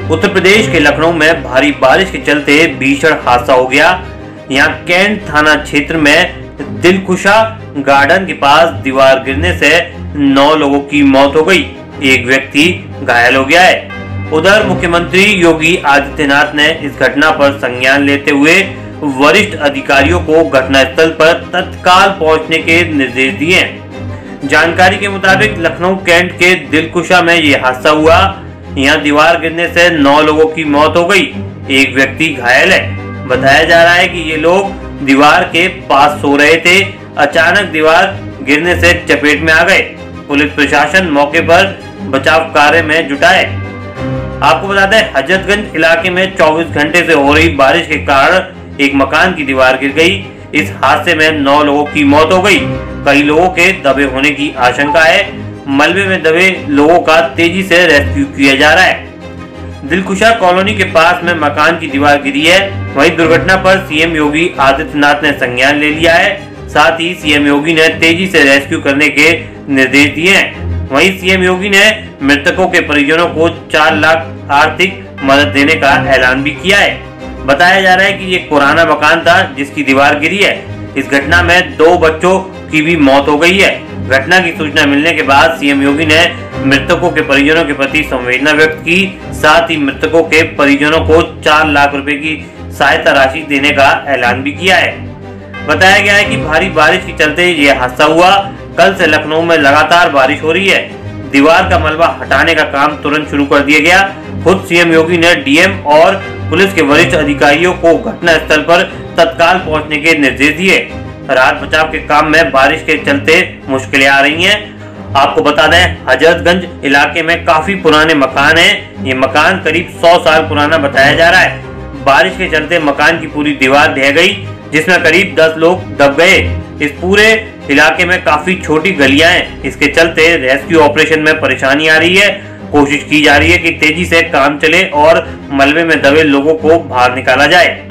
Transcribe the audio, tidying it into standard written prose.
उत्तर प्रदेश के लखनऊ में भारी बारिश के चलते भीषण हादसा हो गया। यहाँ कैंट थाना क्षेत्र में दिलकुशा गार्डन के पास दीवार गिरने से 9 लोगों की मौत हो गई, एक व्यक्ति घायल हो गया है। उधर मुख्यमंत्री योगी आदित्यनाथ ने इस घटना पर संज्ञान लेते हुए वरिष्ठ अधिकारियों को घटनास्थल पर तत्काल पहुंचने के निर्देश दिए हैं। जानकारी के मुताबिक लखनऊ कैंट के दिलकुशा में ये हादसा हुआ। यहाँ दीवार गिरने से 9 लोगों की मौत हो गई, एक व्यक्ति घायल है। बताया जा रहा है कि ये लोग दीवार के पास सो रहे थे, अचानक दीवार गिरने से चपेट में आ गए। पुलिस प्रशासन मौके पर बचाव कार्य में जुटा है। आपको बता दें, हजरतगंज इलाके में 24 घंटे से हो रही बारिश के कारण एक मकान की दीवार गिर गई। इस हादसे में 9 लोगों की मौत हो गई, कई लोगों के दबे होने की आशंका है। मलबे में दबे लोगों का तेजी से रेस्क्यू किया जा रहा है। दिलकुशा कॉलोनी के पास में मकान की दीवार गिरी है। वहीं दुर्घटना पर सीएम योगी आदित्यनाथ ने संज्ञान ले लिया है। साथ ही सीएम योगी ने तेजी से रेस्क्यू करने के निर्देश दिए हैं। वहीं सीएम योगी ने मृतकों के परिजनों को 4 लाख आर्थिक मदद देने का ऐलान भी किया है। बताया जा रहा है कि ये पुराना मकान था जिसकी दीवार गिरी है। इस घटना में 2 बच्चों की भी मौत हो गई है। घटना की सूचना मिलने के बाद सीएम योगी ने मृतकों के परिजनों के प्रति संवेदना व्यक्त की। साथ ही मृतकों के परिजनों को 4 लाख रुपए की सहायता राशि देने का ऐलान भी किया है। बताया गया है कि भारी बारिश के चलते ये हादसा हुआ। कल से लखनऊ में लगातार बारिश हो रही है। दीवार का मलबा हटाने का काम तुरंत शुरू कर दिया गया। खुद सीएम योगी ने डीएम और पुलिस के वरिष्ठ अधिकारियों को घटना स्थल पर तत्काल पहुंचने के निर्देश दिए। राहत बचाव के काम में बारिश के चलते मुश्किलें आ रही हैं। आपको बता दें, हजरतगंज इलाके में काफी पुराने मकान हैं। ये मकान करीब 100 साल पुराना बताया जा रहा है। बारिश के चलते मकान की पूरी दीवार ढह गई, जिसमें करीब 10 लोग दब गए। इस पूरे इलाके में काफी छोटी गलियां हैं। इसके चलते रेस्क्यू ऑपरेशन में परेशानी आ रही है। कोशिश की जा रही है कि तेजी से काम चले और मलबे में दबे लोगों को बाहर निकाला जाए।